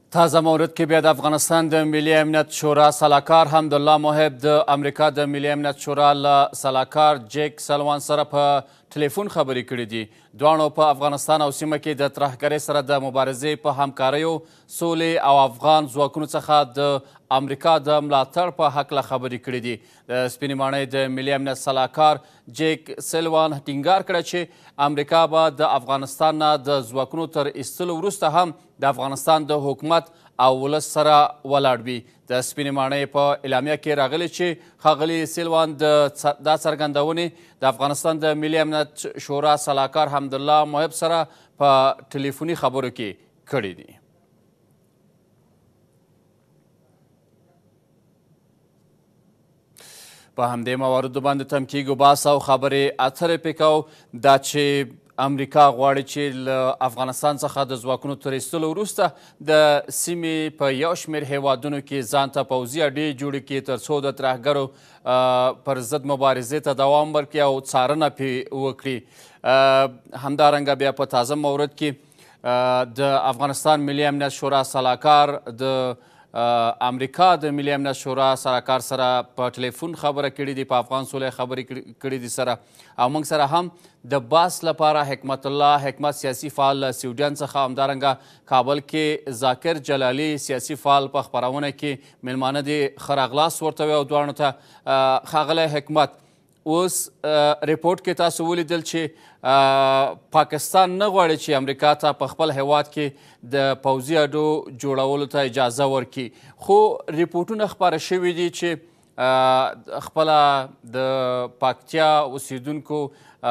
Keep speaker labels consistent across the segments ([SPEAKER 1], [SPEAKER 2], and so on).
[SPEAKER 1] تازه مورد کې بیا د افغانستان د ملي امنیت شورا سلاکار حمدالله محب د امریکا د ملي امنیت شورا له سلاکار جیک سلوان سره په ټلیفون خبرې کړې دي. دواړو په افغانستان او سیمه کې د ترهګرۍ سره د مبارزې په همکاریو، سولې او افغان ځواکونو څخه د امریکا د ملاتړ په هکله خبرې کړې دي. د سپینې ماڼۍ د ملي امنیت سلاکار جیک سلوان ټینګار کړی چې امریکا به د افغانستان نه د ځواکونو تر ایستلو وروسته هم د افغانستان د حکومت او ولس سره ولاړ وي. د سپینې ماڼۍ په اعلامیه کې راغلی چې ښاغلي سلوان دا څرګندونې د افغانستان د ملي امنیت شورا سلاکار حمدالله محب سره په ټلیفوني خبرو کې کړي دي. په همدې مواردو باندې تم کیږو بحث او خبرې اترې پې کوو دا چې امریکا غواړي چې له افغانستان څخه د ځواکونو تر ایستلو وروسته د سیمې په یو شمېر هیوادونو کې ځان ته پوځي اډې جوړې کړي تر څو د ترهګرو پر ضد مبارزې ته دوام ورکړي او څارنه پرې وکړي. همدارنګه بیا په تازه مورد کې د افغانستان ملي امنیت شورا سلاکار د امریکا د ملي امنیت شورا سلاکار سره په ټلیفون خبره کړې دي، په افغان سولې خبرې کړې دي سره، او موږ سره هم د بحث لپاره حکمت الله حکمت سیاسي فعال سویډن څخه، همدارنګه کابل کې ذاکر جلالي سیاسي فعال په خپرونه کې میلمانه دي. ښه راغلاست ورته وایو دواړو ته. ښاغلی حکمت، اوس ریپورټ کې تاسو ولیدل چې پاکستان نه غواړي چې امریکا ته په خپل هیواد کې د پوځي اډو جوړولو ته اجازه ورکړي، خو ریپورټونه خپاره شوي دي چې خپله د پاکتیا اوسیدونکو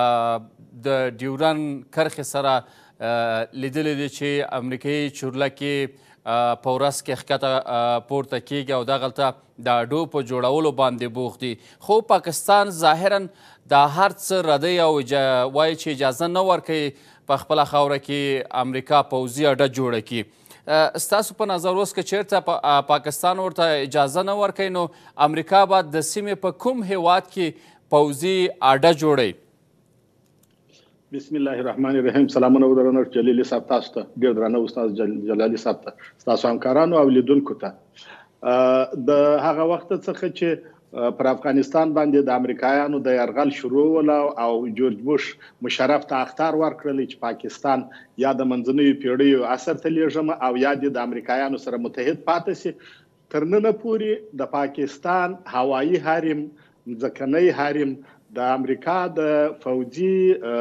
[SPEAKER 1] د ډیورن کرښې سره لیدلی دي چې امریکایي چورلکې په ورځ کې ښکته پورته کیږي او دغلته د اډو په جوړولو باندې بوخت دي. خو پاکستان ظاهرا دا هر څه ردی او وایي چې اجازه نه ورکوي په خپله خاوره کې امریکا پوځي اډه جوړه کړي. ستاسو په نظر اوس که چېرته پاکستان ورته اجازه نه ورکوي نو امریکا به د سیمې په کوم هیواد کې پوځي اډه جوړوي؟
[SPEAKER 2] بسم الله الرحمن الرحیم. سلامونه ودرنه جلیلي صاحب تاسو ته، ډېر درانه استاد جلالي صاحب ته، ستاسو همکارانو او لیدونکو ته. د هغه وخت څخه چې پر افغانستان باندې د امریکایانو د یرغل شروع وله او جورج بوش مشرف ته اخطار ورکړلی چې پاکستان یا د منځنیو پیړیو عصر ته لیږم او یا د امریکایانو سره متحد پاتې شي. تر ننه پورې د پاکستان هوایي حریم، ځمکنی حریم د امریکا د فوجي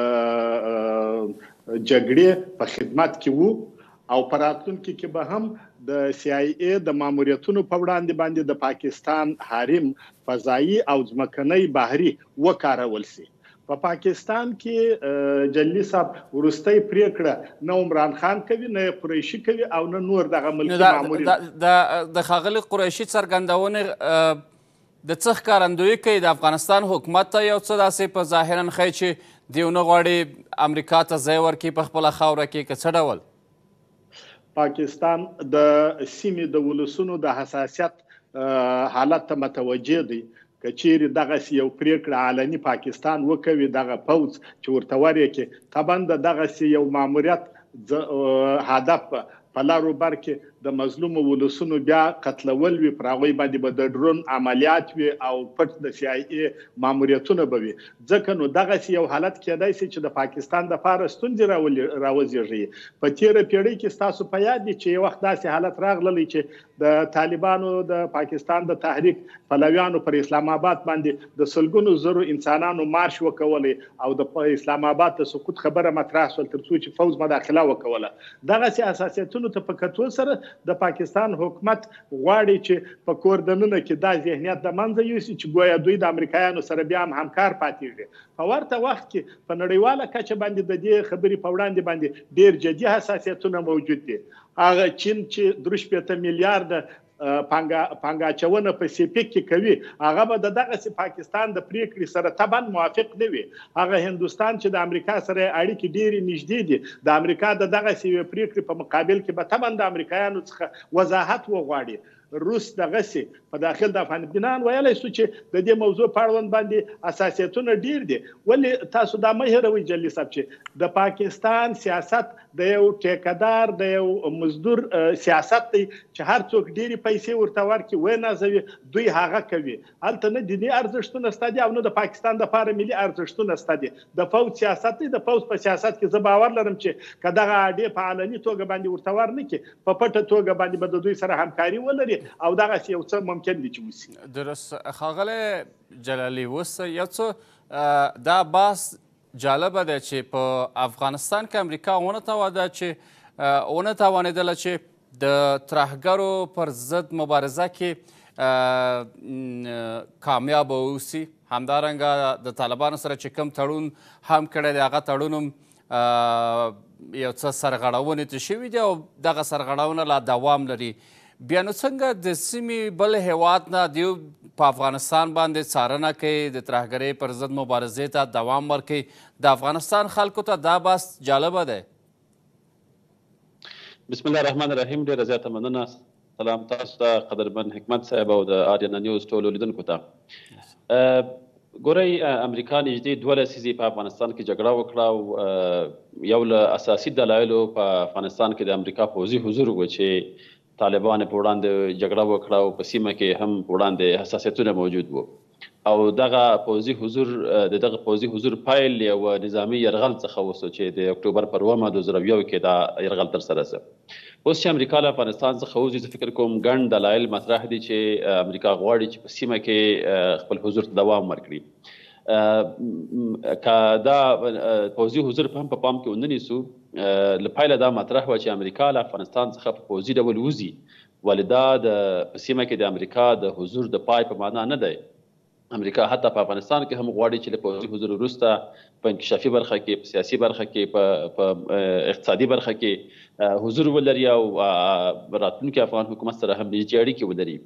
[SPEAKER 2] جګړې په خدمت کې وو او په راتلونکي کې به هم د CIA د ماموریتونو په وړاندې باندې د پاکستان حریم فضایي او ځمکنی بحري وکارول شي. په پاکستان کې جلي صاحب وروستۍ پریکړه نه عمران خان کوي، نه قریشي کوي او نه نور دغه ملکي مامورین.
[SPEAKER 1] د ښاغلي قریشي څرګندونې د څه ښکارندویي کوي؟ د افغانستان حکومت ته یو څه داسې په ظاهرا ښیي چې دوی ونه غواړي امریکا ته ځای ورکړي په خپله خاوره کې، که څه ډول؟
[SPEAKER 2] پاکستان د سیمې د ولسونو د حساسیت حالت ته متوجه دی. که چیرې دغسې یو پریکړه علني پاکستان وکوي دغه پوځ چې ورته ورکړي، طبعا د دغسې یو ماموریت هدف په لر و بر کې د مظلومو ولسونو بیا قتلول وي، پر هغوی باندې به د ډرون عملیات وي او پټ د CIA ماموریتونه به وي. ځکه نو دغسې یو حالت کیدای شي چې د پاکستان دپاره ستونزې راوزېږي. په تېره پیړۍ کې ستاسو په یاد دي چې یو وخت داسې حالت راغلی چې د طالبانو د پاکستان د تحریک پلویانو پر اسلام آباد باندې د سلګونو زرو انسانانو مارش وکولی او د اسلام آباد د سقوط خبره مطرح شول تر څو چې فوز مداخله وکوله. دغسې اساسیتونو ته په کتو سره د پاکستان حکومت غواړي چې په کور دننه کې دا ذهنیت د منځه یوسي چې ګویا دوی د امریکایانو سره بیا هم همکار پاتېږي. په ورته وخت کې په نړیواله کچه باندې د دې خبرې په وړاندې باندې ډېر جدي حساسیتونه موجود دي. هغه چین چې 3 میلیارده پانګه اچونه په سیپیک کې کوي، هغه به د دغسې پاکستان د پریکړې سره طبعا موافق نه وي. هغه هندوستان چې د امریکا سره اړیکې ډېرې نږدې دي، د امریکا د دغسې یوې پریکړې په مقابل کې به طبعا د امریکایانو څخه وضاحت وغواړي. روس دغسې په داخل د افغانستان ویلی سو چې د دې موضوع په اړوند باندې اساسیتونه ډیر دي. ولې تاسو دا مه هېروئ جلي صاحب چې د پاکستان سیاست د یو ټیکهدار د یو مزدور سیاست دی چې هر څوک ډېرې پیسې ورته ورکړي ونازوي دوی هغه کوي. هلته نه دیني ارزښتونه شته دي او نه د پاکستان دپاره ملي ارزښتونه شته دي. د پوځ سیاست دی. د پوځ په سیاست کې زه باور لرم چې که دغه اډې په علني توګه باندې ورته ور نه کړي په پټه توګه باندې به د دوی سره همکاري ولري او دغسې یو څه ممکن دي چې وشي.
[SPEAKER 1] درست ښاغلی جلالي اوس یو څه دا بحث جالبه ده چې په افغانستان کې امریکا ونه توانېدله چې د ترهګرو پر ضد مبارزه کې کامیابه واوسي. همدارنګه د طالبانو سره چې کوم تړون هم کړی دی هغه تړون هم یو څه سرغړونې ته شوي دي او دغه سرغړونه لا دوام لري. بیا نو څنګه د سیمې بل هیواد نه دیو په افغانستان باندې څارنه کوي د ترهګرۍ پر ضد مبارزې ته دوام ورکوي؟ د افغانستان خلکو ته دا بحث جالبه دی.
[SPEAKER 3] بسم الله الرحمن الرحیم. ډېره زیاته مننه. سلام تاسو ته قدرمن حکمت صاحب او د آریانا نیوز ټولو لیدونکو ته. ګورئ امریکا نږدې 2 لسیزې په افغانستان کې جګړه وکړه او یو له اساسي دلایلو په افغانستان کې د امریکا پوځي حضور و چې طالبان په وړاندې جګړه وکړه او په سیمه کې هم په وړاندې حساسیتونه موجود وو او دغه پوځي حضور د دغه پوځي حضور پایل یو نظامي یرغل څخه وسو چې د اکتوبر پر 2 2001 کې دا یرغل ترسره سو. اوس چې امریکا له افغانستان څخه وځي زه فکر کوم ګڼ دلایل مطرح دي چې امریکا غواړي چې په سیمه کې خپل حضور ته دوام ورکړي. که دا پوځي حضور هم په پام کې ونه نیسو له پایله دا مطرح وه چې امریکا له افغانستان څخه په پوځي ډول وځي ولې دا په سیمه کې د امریکا د حضور د پای په معنا نه دی. امریکا حتی په افغانستان کې هم غواړي چې له پوځي حضور وروسته په انکشافي برخه کې په سیاسي برخه کې په اقتصادي برخه کې حضور ولري او راتلونکي افغان حکومت سره هم نږدې اړیکې ولري.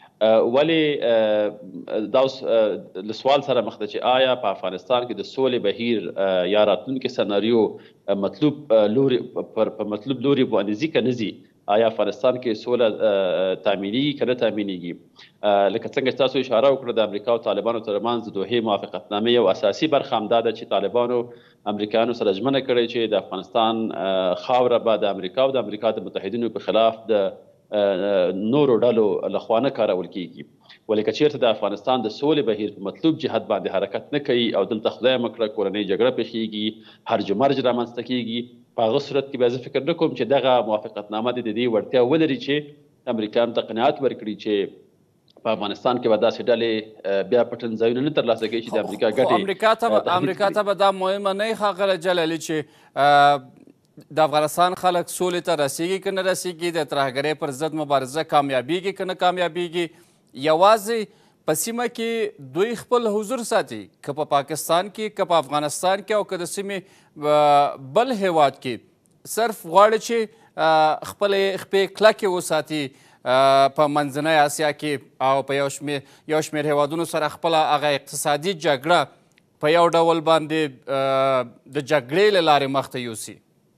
[SPEAKER 3] ولې دا اوس له سوال سره مخ ده چې آیا په افغانستان کې د سولې بهیر یا راتلونکي سناریو مطلوب لوري په مطلوب لوري باندې ځي که نه ځي؟ آیا افغانستان کې سوله تامینېږي که نه تامینېږي؟ لکه څنګه چې تاسو اشاره وکړه د امریکا او طالبانو ترمنځ د دوحې موافقتنامې یو اساسي برخه همدا ده چې طالبانو امریکایانو سره ژمنه کړې چې د افغانستان خاوره به د امریکا او د امریکا د متحدینو په خلاف د نورو ډلو لخوا نه کارول کیږي. ولې که چېرته د افغانستان د سولې بهیر په مطلوب جهت باندې حرکت نه کوي او دلته خدای مه کړه کورنۍ جګړه پیښیږي هرج مرج رامنځته کیږي په هغه صورت کې بیا زه فکر نه کوم چې دغه موافقتنامه د دې وړتیا ولري چې امریکایانو ته قناعت ورکړي چې په افغانستان کې به داسې ډلې بیا پټن ځایونه نه ترلاسه کوي چې د امریکا ګټې
[SPEAKER 1] امریکا ته به دا مهمه نه وي ښاغلی جلالي چې د افغانستان خلک سولې ته رسیږي که نه رسیږي د ترهګرۍ پر ضد مبارزه کامیابیږي که نه کامیابیږي یوازې په سیمه کې دوی خپل حضور ساتي که په پاکستان کې که په افغانستان کې او که د سیمې بل هیواد کې صرف غواړي چې خپلې خپې کلکې وساتي په منځنۍ اسیا کې او په یو شمېر هیوادونو سره خپله هغه اقتصادي جګړه په یو ډول باندې د جګړې له لارې مخته یوسي.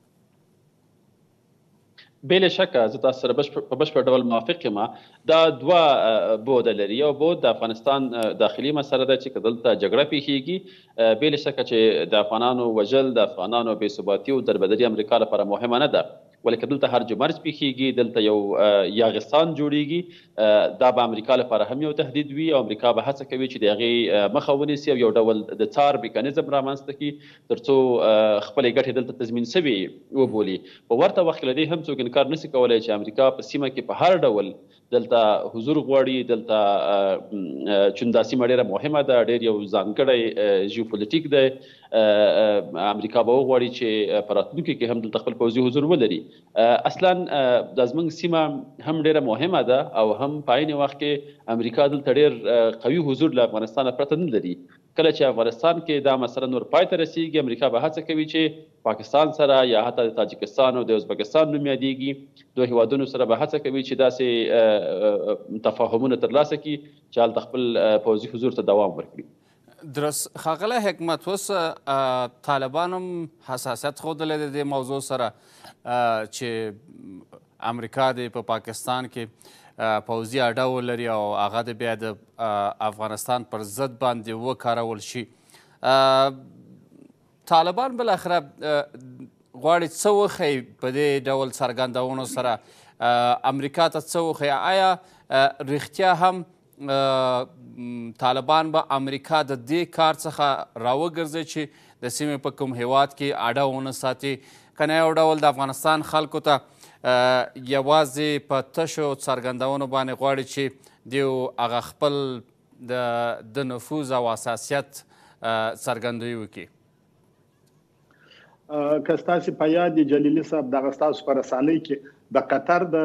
[SPEAKER 3] بې شکه زه تاسو سره په بشپړ ډول موافق یم. دا 2 بوده لري. یو بود د افغانستان داخلي مسله ده چې که دلته جګړه پیښیږي بې شکه چې د افغانانو وژل د افغانانو بې ثباتي او دربدري امریکا لپاره مهمه نه ده. ولې که دلته هرج مرج پیښیږي دلته یو یاغستان جوړیږي دا به امریکا لپاره هم یو تهدید وي او امریکا به هڅه کوي چې د هغې مخه ونیسي او یو ډول د څار میکانیزم رامنځته کړي تر څو خپلې ګټې دلته تضمین سوي وبولي. په ورته وخت کې له دې هم څوک انکار نشي کولی چې امریکا په سیمه کې په هر ډول دلته حضور غواړي. دلته چون دا سیمه ډېره مهمه ده ډېر یو ځانګړی ژیوپولیټیک دی. امریکا به وغواړي چې په راتلونکي کې هم دلته خپل پوځي حضور ولري. اصلا دا زموږ سیمه هم ډېره مهمه ده او هم په عین وخت کې امریکا دلته ډېر قوي حضور له افغانستانه پرته نه لري. کله چې افغانستان کې دا مسله نور پای ته رسیږي امریکا به هڅه کوي چې پاکستان سره یا حتی د تاجکستان او د ازبکستان نوم یادیږي دوه هیوادونو سره به هڅه کوي چې داسې تفاهمونه ترلاسه کړي چې هلته خپل پوځي حضور ته دوام ورکړي.
[SPEAKER 1] درست ښاغلی حکمت اوس طالبان هم حساسیت ښودلی د دې موضوع سره چې امریکا دی په پاکستان کې پوځي اډه ولري او هغه د بیا د افغانستان پر ضد باندې وکارول شي. طالبان بالاخره غواړي څه وښیي په دې ډول څرګندونو سره امریکا ته څه وښیي؟ آیا رښتیا هم طالبان به امریکا د دې کار څخه راوګرځي چې د سیمې په کوم هیواد کې اډه ونه ساتي، که نه یو ډول د افغانستان خلکو ته یوازې په تشو څرګندونو باندې غواړي چې دیو هغه خپل د نفوذ او حساسیت څرګندوي وکړي؟
[SPEAKER 2] که ستاسې په یاد د جلیلي صاحب دغه ستاسو په رسالۍ کې د قطر د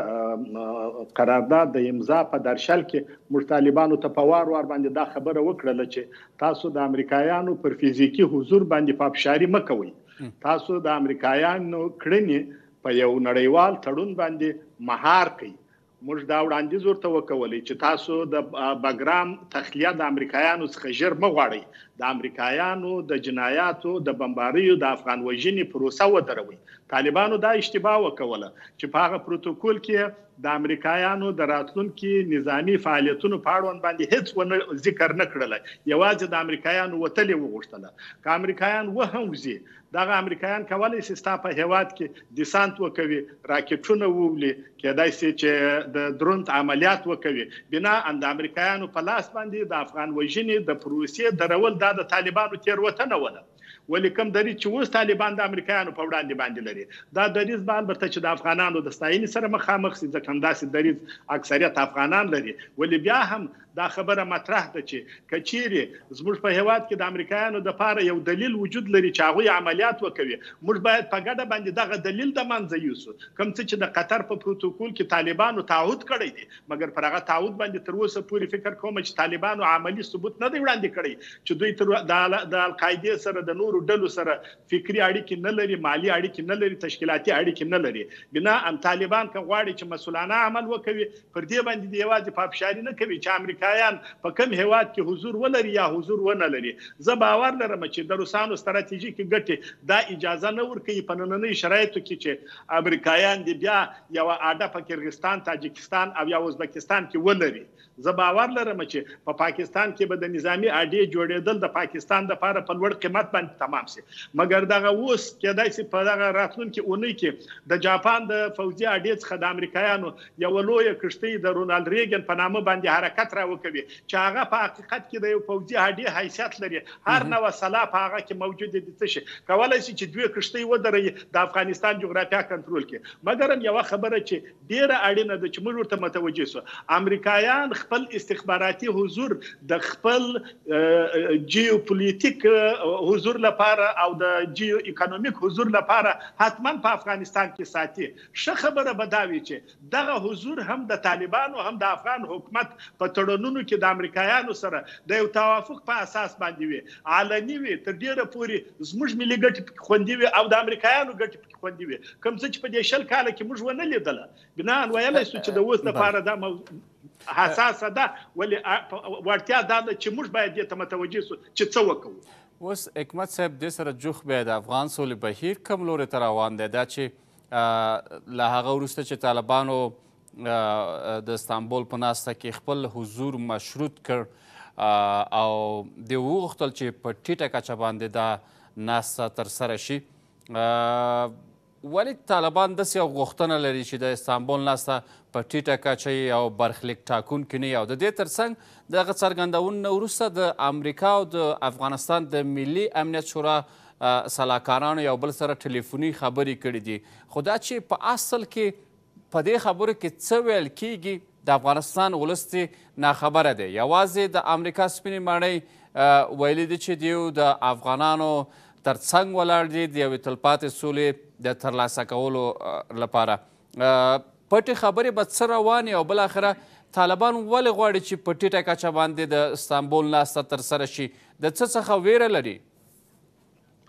[SPEAKER 2] قرارداد د امضا په درشل کې موږ طالبانو ته په وار وار باندې دا خبره وکړله چې تاسو د امریکایانو پر فزیکي حضور باندې پافشاري مه کوئ. تاسو د امریکایانو کړنې په یو نړیوال تړون باندې مهار کړئ. موږ دا وړاندیز ورته وکولی چې تاسو د بګرام تخلیه د امریکایانو څخه ژر مه غواړئ. د امریکایانو د جنایاتو د بمباریو د افغان وژنې پروسه ودروئ. طالبانو دا اشتباه وکوله چې په هغه پروتوکول کې د امریکایانو د راتلونکي نظامی فعالیتونو په اړوند باندې هیڅ ونه ذکر نه کړله، یوازې د امریکایانو وتلې وغوښتله. که امریکایان هم وځي، دغه امریکایان کولی شي ستا په هیواد کې دیسانت وکوي، راکټونه وولي، کیدای شي چې د درونت عملیات وکوي. بناء د امریکایانو په لاس باندې د افغان وژنې د پروسې درول دا د طالبانو تېروتنه وله. ولې کوم دریځ چې اوس طالبان د امریکایانو په وړاندې باندې لري، دا دریځ به البته چې د افغانانو د ستاینې سره مخامخ شي، ځکه همداسې دریځ اکثریت افغانان لري. ولې بیا هم دا خبره مطرح ده چې که چیرې زموږ په هیواد کې د امریکایانو دپاره یو دلیل وجود لري چې هغوی عملیات وکوي، موږ باید په ګډه باندې دغه دلیل د منځه یوسو. کوم څه چې د قطر په پروتوکول کې طالبانو تعهد کړی دی، مګر پر هغه تعهد باندې تر اوسه پورې فکر کوم چې طالبانو عملي ثبوت نه دی وړاندې کړی چې دوی د القاعدې سره د نورو ډلو سره فکري اړیکې نه لري، مالي اړیکې نه لري، تشکیلاتي اړیکې نه لري. بنا طالبان که غواړي چې مسؤلانه عمل وکوي، پر دې باندې د یوازې پافشاري نه کوي چې امریکایان په کوم هیواد کې حضور ولري یا حضور ونه لري. زه باور لرم چې د روسانو ستراتیژیکې ګټې دا اجازه نه ورکوي په نننۍ شرایطو کې چې امریکایان دې بیا یوه اډه په کرغستان، تاجکستان او یا ازبکستان کې ولري. زه باور لرم چې په پاکستان کې به د نظامی اډې جوړېدل د پاکستان دپاره په لوړ قیمت باندې تمام شي. مګر دغه اوس کیدای شي په دغه راتلونکي اونۍ کې د جاپان د پوځي اډې څخه د امریکایانو یوه لویه کښتۍ د رونالډ ریګن په نامه باندې حرکت راوکوي چې هغه په حقیقت کې د یو پوځي اډې حیثیت لري. هر نوع سلاح په هغه کې موجود دي. څه شي کولی شي چې دوی کښتۍ ودروي د افغانستان جغرافیه کنټرول کې. مګر هم یوه خبره چې ډېره اړینه ده چې موږ ورته متوجه سو، امریکایان خپل استخباراتي حضور د خپل جیوپولیټیک حضور لپاره او د جیو اکونومیک حضور لپاره حتما په افغانستان کې ساتي. ښه خبره به دا وي چې دغه حضور هم د طالبانو هم د افغان حکومت په تړونونو کې د امریکایانو سره د یو توافق په اساس باندې وي، علني وي، تر ډیره پورې زموږ ملي ګټې پکې خوندي وي او د امریکایانو ګټې پکې خوندي وي. کوم څه چې په دې 20 کاله کې موږ ونه لیدله. بنا ویلی شو چې د اوس لپاره دا حساسه ده. ولې وړتیا دا ده چې موږ باید دې ته متوجه سو چې څه وکړو.
[SPEAKER 1] اوس حکمت صاحب دې سره جوخ بیا د افغان سولې بهیر کوم لوري ته روان دی؟ دا چې له هغه وروسته چې طالبانو د استانبول په ناسته کې خپل حضور مشروط کړ او دوی وغوښتل چې په ټیټه کچه باندې دا ناسته ترسره شي، ولې طالبان داسې یو غوښتنه لري چې د استانبول ناسته په ټیټه کچه او برخلیک ټاکونکې نه وي؟ او د دې ترڅنګ دغه څرګندونو نه وروسته د امریکا او د افغانستان د ملي امنیت شورا سلاکارانو یو بل سره ټلیفوني خبرې کړي دي. خو دا چې په اصل کې په دې خبرو کې څه ویل کیږي د افغانستان ولس ناخبره دی. یوازې د امریکا سپینې ماڼۍ ویلي دي چې دیو د افغانانو ترڅنګ ولاړ دي د یوې تلپاتې سولې د ترلاسه کولو لپاره. پټې خبرې به څه روانې او بالاخره طالبان ولې غواړي چې په ټیټه کچه باندې د استانبول ناسته ترسره شي؟ د څه څخه ویره لري؟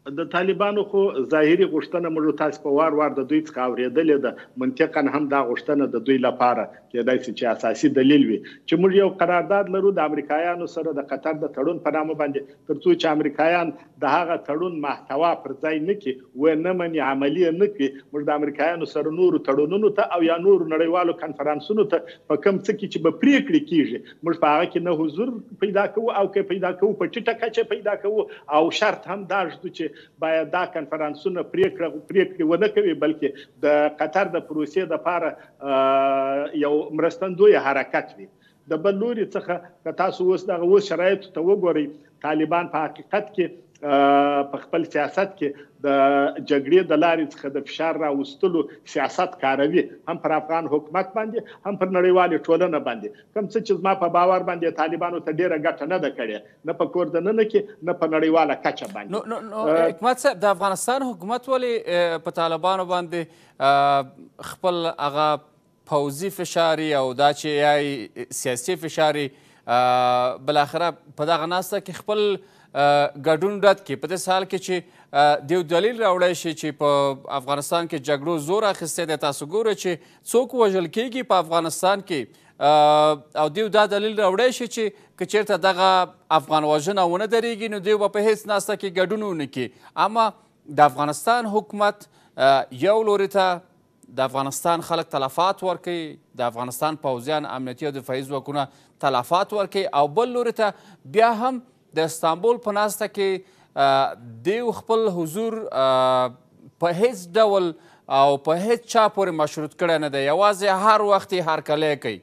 [SPEAKER 2] د طالبانو خو ظاهري غوښتنه موږ تاسو په وار وار د دوی څخه اورېدلې ده. منطقاً هم دا غوښتنه د دوی لپاره کېدای شي چې اساسي دلیل وي چې موږ یو قرارداد لرو د امریکایانو سره د قطر د تړون په نامه باندې، تر څو چې امریکایان د هغه تړون محتوا پر ځای نه کړي و نه مني عملي نه کړي، موږ د امریکایانو سره نورو تړونونو ته او یا نورو نړیوالو کنفرانسونو ته په کوم څه کې چې به پریکړې کیږي موږ په هغه کې نه حضور پیدا کوو او که پیدا کوو په ټیټه کچه پیدا کوو. او شرط هم دا ږدو چې باید دا کنفرانسونه پریکړې ونه کوي، بلکې د قطر د پروسې دپاره یو مرستندوی حرکت وي. د بل لوري څخه که تاسو اوس دغه شرایطو ته وګورئ، طالبان په حقیقت کې په خپل سیاست کې د جګړې د لارې څخه د فشار راوستلو سیاست کاروي، هم پر افغان حکومت باندې هم پر نړیوالې ټولنه باندې. کوم څه چې زما په باور باندې طالبانو ته ډیره ګټه نه ده کړې، نه په کور دننه کې نه په نړیواله کچه باندې.
[SPEAKER 1] نو حکمت صاحب، د افغانستان حکومت ولې په طالبانو باندې خپل هغه پوځي فشاري او دا چې یای سیاسي فشاري بالاخره په دغه ناسته کې خپل ګډون رد کړي، په داسې حال کې چې دیو دلیل راوړی شي چې په افغانستان کې جګړو زور اخیستی دی. تاسو ګورئ چې څوک وژل کیږي په افغانستان کې او دیو دا دلیل راوړی شي چې که چېرته دغه افغان وژنه ونه درېږي نو دیو به په هېڅ ناسته کې ګډون ونه کړي. اما د افغانستان حکومت یو لوري ته د افغانستان خلک تلفات ورکوي، د افغانستان پوځیان امنیتي او دفاعي ځواکونه تلفات ورکوي، او بل لوري ته بیا هم د استانبول په ناسته کې دیو خپل حضور په هیڅ ډول او په هیڅ چا پورې مشروط کړی نه دی، یوازې هر وخت یې هرکلی کوي.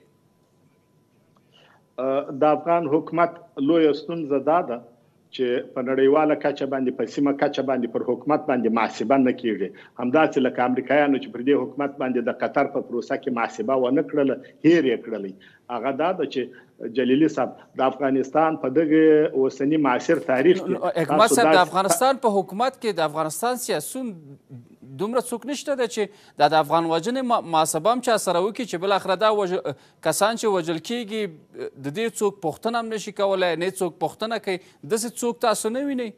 [SPEAKER 2] د افغان حکومت لویه ستونزه دا ده چې په نړیواله کچه باندې په سیمه کچه باندې پر حکومت باندې محاسبه نه کیږي. همداسې لکه امریکایانو چې پر دې حکومت باندې د قطر په پروسه کې محاسبه ونه کړله، هیر یې کړلی. هغه دا ده چې جلیلي صاحب د افغانستان په دغه اوسني معاصر تاریخ کې
[SPEAKER 1] حکمت صاحب د افغانستان په حکومت کې د افغانستان سیاسون دومره څوک نشته ده چې د افغان وژنې محاسبه هم چا سره وکړي چې بالاخره دا کسان چې وژل کیږي د دې څوک پوښتنه هم نشي کولی، نه څوک پوښتنه کوي. داسې څوک تاسو نه وینئ؟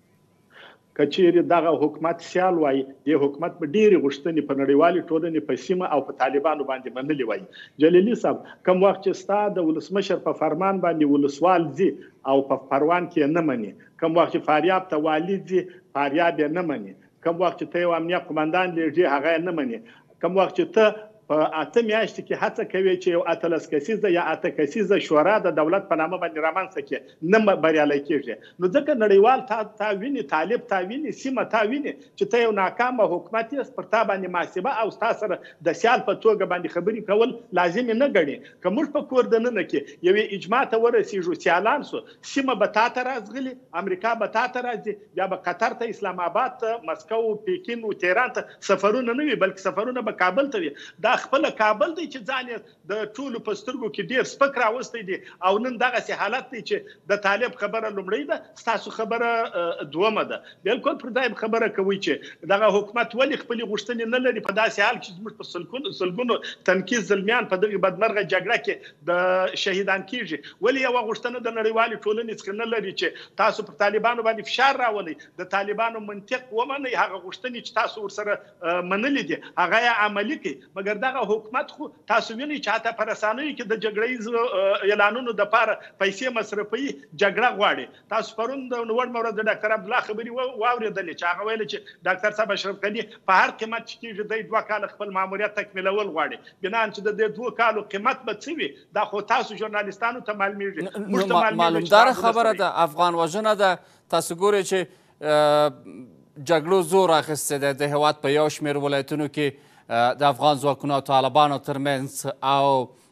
[SPEAKER 2] که چیرې دغه حکومت سیال وای، دې حکومت په ډېرې غوښتنې په نړیوالې ټولنې په سیمه او په طالبانو باندې منلې وای. جلیلي صاحب، کوم وخت چې ستا د ولسمشر په فرمان باندې ولسوال ځي او په پروان کې نه مني، کوم وخت چې فاریاب ته والي ځي فاریاب یې نه مني، کوم وخت چې ته یو امنیه قمندان لېږي هغه یې نه مني، کوم وخت چې ته په 8 میاشتې کې هڅه کوي چې یو 18 کسیزه یا 8 کسیزه شورا د دولت په نامه باندې رامنځته کړي، نه بریالی کېږي. نو ځکه نړیوال تا ویني، طالب تا ویني، سیمه تا ویني چې ته یو ناکامه حکومت یې، پر تا باندې محاسبه او ستا سره د سیال په توګه باندې خبرې کول لازم نه ګڼي. که موږ په کور دننه کې یوې اجماع ته ورسېږو، سیالان سو، سیمه به تا ته راځغلي، امریکا به تا ته راځي، بیا به قطر ته، اسلام آباد ته، مسکو، پیکین او تهران ته سفرونه نه وي، بلکې سفرونه به کابل ته وي. دا خپل کابل دی چې ځان یې د ټولو په سترګو کې ډیر سپک راوستی دی، او نن دغسې حالت دی چې د طالب خبره لومړی ده، ستاسو خبره دومه ده. بالکل پر ځای خبره کوي چې دغه حکومت ولې خپلې غوښتنې نه لري په داسې حال چې زموږ په سلګونو تنکیز زلمیان په دغه بدمرغه جګړه کې د شهیدان کیږي. ولې یوه غوښتنه د نړیوالې ټولنې څخه نه لري چې تاسو پر طالبانو باندې فشار راولئ، د طالبانو منطق ومنئ، هغه غوښتنې چې تاسو ورسره منلې دي هغه یې عملي کړئ. مګر دغه حکومت خو تاسو وینئ چې حتی په رسنیو کې د جګړیزو اعلانونو دپاره پیسې مصرفوي، جګړه غواړي. تاسو پرون د نوړمه ورځ د ډاکټر عبدالله خبرې واورېدلې چې هغه ویل چې ډاکټر صاحب اشرف غني په هر قیمت چې کېږي دی 2 کاله خپل ماموریت تکمیلول غواړي، بنان چې د دې 2 کالو قیمت به څه وي دا خو تاسو ژورنالیستانو ته معلومیږي.
[SPEAKER 1] معلومداره خبره ده، افغان وژنه ده. تاسو ګورئ چې جګړو زور اخیستی دی د هېواد په یو شمېر ولایتونو کې د افغان ځواکونو او طالبانو ترمنځ، او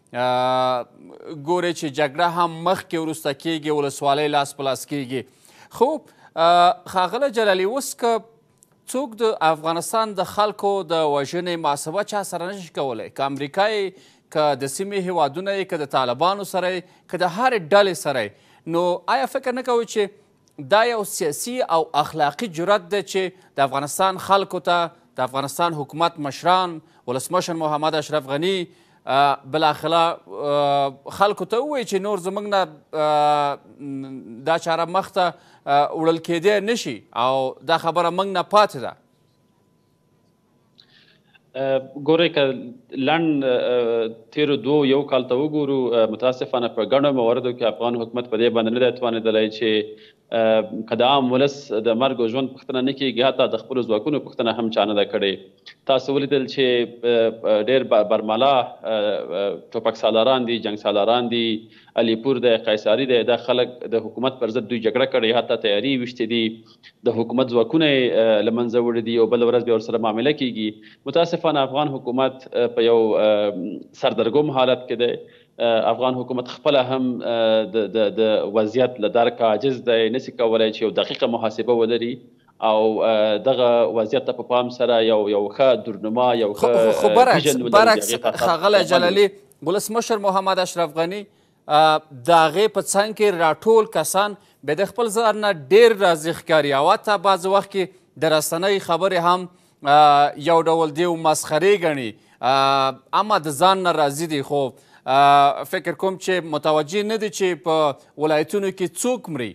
[SPEAKER 1] ګورئ چې جګړه هم مخکې وروسته کیږي، ولسوالۍ لاس په لاس کیږي. خو ښاغلی جلالي، اوس که څوک د افغانستان د خلکو د وژنې محاسبه چا سره نشي کولی، که امریکا یې، که د سیمې هیوادونه یې، که د طالبانو سره یې، که د هرې ډلې سره یې، نو آیا فکر نه کوئ چې دا یو سیاسي او اخلاقي جرأت دی چې د افغانستان خلکو ته د افغانستان حکومت مشران، ولسمشر محمد اشرف غني بالاخره خلکو ته ووایي چې نور زموږ نه دا چاره مخته وړل کېدی نشي او دا خبره موږ نه پاتې ده؟
[SPEAKER 3] ګورئ که لنډ تېرو یو کال ته وګورو متاسفانه په ګڼو مواردو کې افغان حکومت په دې باندې نه دی توانېدلی چې که د عام ولس د مرګ او ژوند پوښتنه نه کېږي حتی د خپلو ځواکونو پوښتنه هم چا نه ده کړې. تاسو ولیدل چې ډېر برملا ټوپک سالاران دي، جنګ سالاران دي، علیپور دی، قیصاري دی، دا خلک د حکومت پر ضد دوی جګړه کړې، حتی تیاري ویشتې دي، د حکومت ځواکونه یې له منځه وړي دي او بله ورځ بیا ورسره معامله کېږي. متاسفانه افغان حکومت په یو سردرګم حالت کې دی. افغان حکومت خپله هم د وضعیت له درک عاجز دی، نسي کولی چې یو دقیقه محاسبه ولري او دغه وضعیت ته په پام سره یو ښه درنما، یو ښه
[SPEAKER 1] برعکس ښاغلی جلالي، ولسمشر محمد اشرف غني د هغې په څنګ کې راټول کسان بیا د خپل ځان نه ډېر راضي ښکاري او حتی بعضې وخت کې د رسنۍ خبرې هم یو ډول دی مسخرې ګڼي، اما د ځان نه راضي دي، خو فکر کوم چې متوجه نه دي چې په ولایتونو کې څوک مري.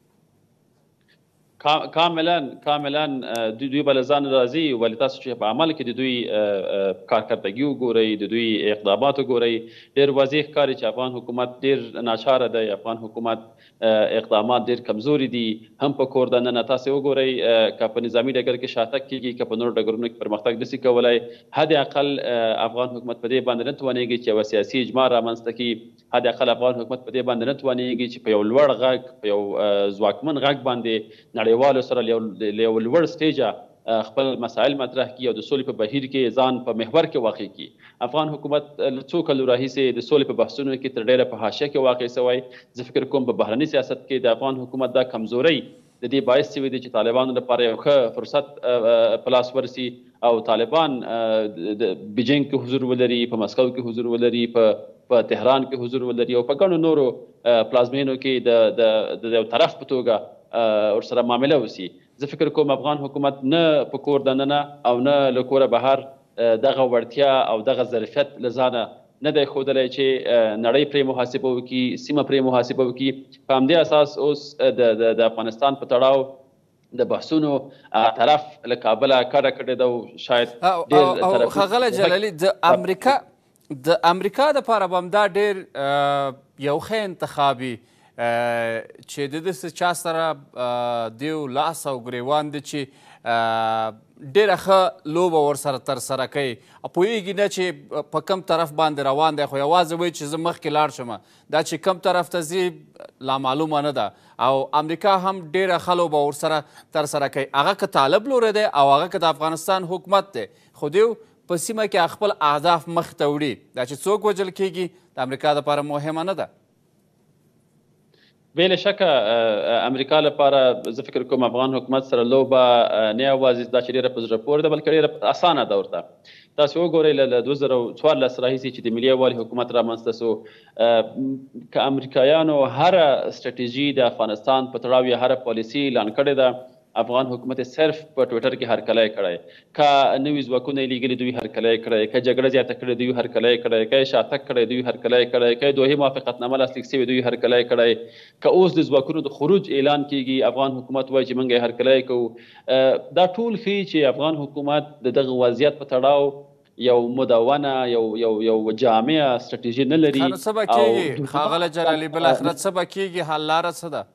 [SPEAKER 3] کاملا دوی به له ځان راځي، ولې تاسو چې په عمل کې د دوی کارکردګي وګورئ، د دوی اقدامات وګورئ، ډېر واضح ښکاري چې افغان حکومت ډېر ناچاره دی، افغان حکومت اقدامات ډېر کمزوري دي. هم په کور دننه تاسې وګورئ که په نظامي ډګر کې شاتګ کېږي، که په نورو ډګرونو کې پرمختګ نسي کولی، حد اقل افغان حکومت په دې باندې نه توانېږي چې یوه سیاسي اجماع رامنځته کړي. حد اقل افغان حکومت په دې باندې نه توانېږي چې په یو لوړ غږ، په یو ځواکمن غږ باندې نړیوالو سره له یو لوړ سټیجه خپل مسایل مطرح کړي او د سولې په بهیر کې ځان په محور کې واقع کړي. افغان حکومت له څو کلو راهیسې د سولې په بحثونو کې تر ډېره په حاشیه کې واقع شوی. زه فکر کوم په بهرني سیاست کې د افغان حکومت دا کمزورۍ د دې باعث شوی دی چې طالبانو لپاره یو ښه فرصت په لاس ورسي او طالبان بیجینګ کې حضور ولري، په مسکو کې حضور ولري، په تهران کې حضور ولري او په ګڼو نورو پلازمینو کې د یو طرف په توګه ورسره معامله وسي. زه فکر کوم افغان حکومت نه په کور دننه او نه له کوره بهر دغه وړتیا او دغه ظرفیت له ځانه نه دی ښودلی چې نړۍ پرې محاسبه وکړي، سیمه پرې محاسبه وکړي. په همدې اساس اوس د افغانستان په تړاو د بحثونو طرف له کابله کډه کړې ده او شاید
[SPEAKER 1] ډېر ښاغلی جلالي د امریکا دپاره به همدا ډېر یو ښه انتخاب وي چې د داسې چا سره دیو لاس او ګریوان دی چې ډېره ښه لوبه ورسره ترسره کوي، پوهېږي نه چې په کم طرف باندې روان دی، خو یوازې وایي چې زه مخکې لاړ شم. دا چې کم طرف ته ځي لا معلومه نه ده او امریکا هم ډېره ښه لوبه ورسره ترسره کوي. هغه که طالب لوری دی او هغه که د افغانستان حکومت دی، خو دیو په سیمه کې خپل اهداف مخې ته وړي. دا چې څوک وژل کېږي د امریکا دپاره مهمه نه ده.
[SPEAKER 3] بې له شکه امریکا لپاره زه فکر کوم افغان حکومت سره لوبه نه یوازې دا چې ډېره په زړه پورې ده بلکې ډېره اسانه ده ورته. تاسو وګورئ له 2014 راهیسې چې د ملي یووالي حکومت رامنځته سو، که امریکایانو هره سټراتیژي د افغانستان په تړاو یې هره پالیسي اعلان کړې ده، افغان حکومت صرف په ټویټر کې هرکلی کړی، که نوي ځواکونه یې لیږلي دوی هرکلی کړی، که جګړه زیاته کړې دوی هرکلی کړی، که یې شاتګ کړی دوی هرکلی کړی، که یې دوحې موافقتنامه لاسلیک شوې دوی هرکلی کړی، که اوس د ځواکونو د خروج اعلان کېږي افغان حکومت وایي چې موږ یې هرکلی کوو. دا ټول ښیي چې افغان حکومت د دغه وضعیت په تړاو یو مدونه یو جامعه سټراتیژي نه لري.
[SPEAKER 1] څه به کېږي ښاغلی جلالي، بالاخره څه به کېږي؟ حل لاره څه ده؟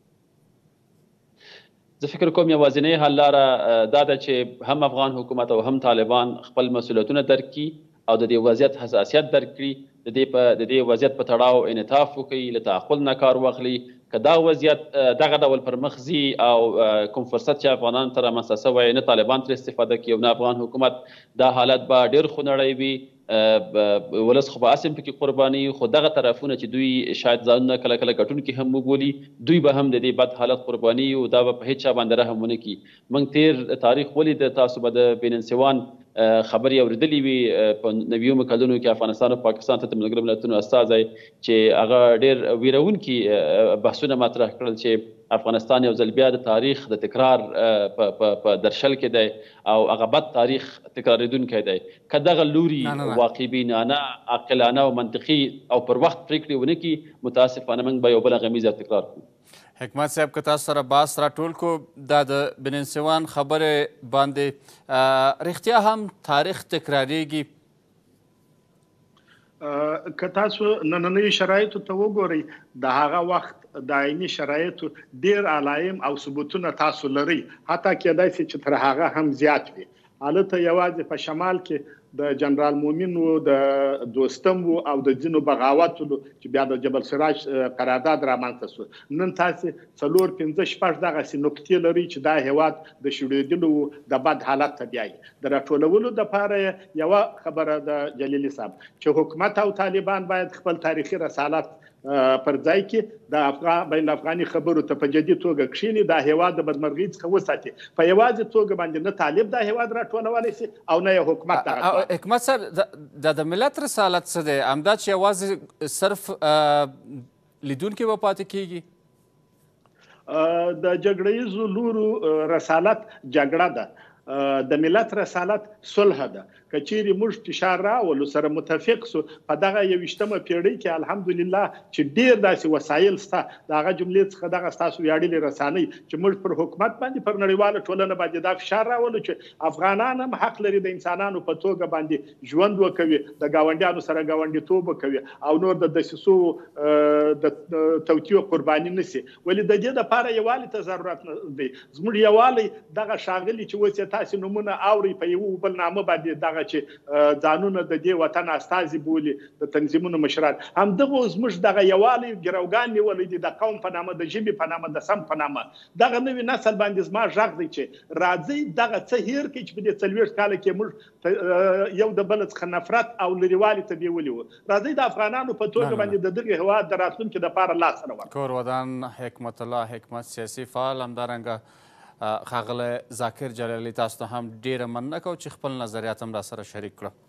[SPEAKER 3] زه فکر کوم یوازینۍ حل لاره دا ده چې هم افغان حکومت او هم طالبان خپل مسؤلیتونه درک کړي او د دې وضعیت حساسیت درک کړي، د دې وضعیت په تړاو انعطاف وکړي، له تعقل نه کار واخلي. که دا وضعیت دغه ډول پر مخ ځي او کوم فرصت چې افغانانو ته رامنځته شوی نه طالبان ترې استفاده کوي او نه افغان حکومت، دا حالت به ډېر خونړی وي. ولس خو به هسې هم پکې قرباني، خو دغه طرفونه چې دوی شاید ځانونه کله کله ګټونکي هم وبولي، دوی به هم د دې بد حالت قرباني او دا به په هېڅ چا باندې رحم ونه کړي. موږ تېر تاریخ ولید، تاسو به د بیننسوان خبرې اورېدلې وي په 90مو کلونو کې افغانستان او پاکستان ته د ملګرو ملتونو استازی چې هغه ډېر ویرونکي بحثونه مطرح کړل چې افغانستان یو ځل بیا د تاریخ د تکرار په درشل کې دی او هغه بد تاریخ تکرارېدونکی دی که دغه لوري واقع بینانه عاقلانه او منطقي او پر وخت پرېکړې ونه کړي متاسفانه موږ به یو بله غمیزه تکرار کړو
[SPEAKER 1] حکمت صاحب که تاسو سره بحث راټول کو دا د بنسوان خبرې باندې رښتیا هم تاریخ تکراریږي
[SPEAKER 2] که تاسو نننیو شرایطو ته وګورئ د هغه وخت د عیني شرایطو ډېر علایم او ثبوتونه تاسو لرئ حتی کېدای شي چې تر هغه هم زیات وي هلته یوازې په شمال کې د جنرال مومن و د دوستم و او د ځینو بغاوتو چې بیا د جبل سراج قرارداد رامنځته شو نن تاسې 4-5-6 دغسې نقطې لرئ چې دا هېواد د شړېدلو د بد حالت ته بیایي د راټولولو دپاره یوه خبره د جلیلي صاحب چې حکومت او طالبان باید خپل تاریخي رسالت پر ځای کې د بین افغاني خبرو ته په جدي توګه کښېني دا هېواد د بدمرغۍ څخه وساتي په یوازې توګه باندې نه طالب دا هېواد راټولولی شي او نه یې حکومت
[SPEAKER 1] حکمت صاحب د ملت رسالت څه دی همدا چې یوازې صرف لیدونکي به پاتې کېږي
[SPEAKER 2] د جګړه ییزو لورو رسالت جګړه ده د ملت رسالت صلح ده که چیرې موږ فشار راولو سره متفق سو په دغه 21مه پیړۍ کې الحمدلله چې ډېر داسې وسایل شته د هغه جملې څخه دغه ستاسو ویاړلې رسانۍ چې موږ پر حکومت باندې پر نړیواله ټولنه باندې دا فشار راولو چې افغانان هم حق لري د انسانانو په توګه باندې ژوند وکوي د ګاونډیانو سره ګاونډیتوب وکوي او نور د دسیسو د توطیو قرباني نشي ولې د دې دپاره یووالي ته ضرورت دی زموږ یووالی دغه ښاغلي چې اوس یې تاسې نومونه اورئ په یو بل نامه باندې دغه چې ځانونه د دې وطن استازي بولي د تنظیمونو مشران همدغه زموږ دغه یووالی ګروګان نیولی دی د قوم په نامه د ژبې په نامه د سم په نامه دغه نوي نسل باندې زما غږ دی چې راځئ دغه څه هیر کړئ چې په دې 40 کاله کې موږ یو د بل څخه نفرت او لرېوالي ته بیولي وو راځئ د افغانانو په توګه باندې د دغه هېواد د راتلونکي دپاره لاس سره ورکړو
[SPEAKER 1] کور ودان حکمت الله حکمت سیاسي فعال همدارنګه ښاغلی ذاکر جلالی تاسو ته هم ډېره مننه کوو چې خپل نظریات هم راسره شریک کړه